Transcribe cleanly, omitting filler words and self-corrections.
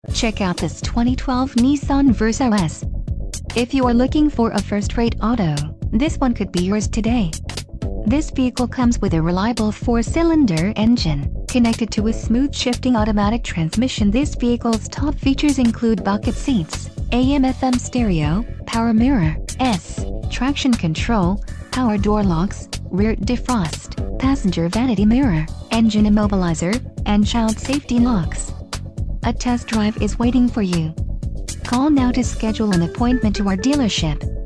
Check out this 2012 Nissan Versa S. If you are looking for a first-rate auto, this one could be yours today. This vehicle comes with a reliable 4-cylinder engine, connected to a smooth shifting automatic transmission. This vehicle's top features include bucket seats, AM/FM stereo, power mirrors, traction control, power door locks, rear defrost, passenger vanity mirror, engine immobilizer, and child safety locks. A test drive is waiting for you. Call now to schedule an appointment to our dealership.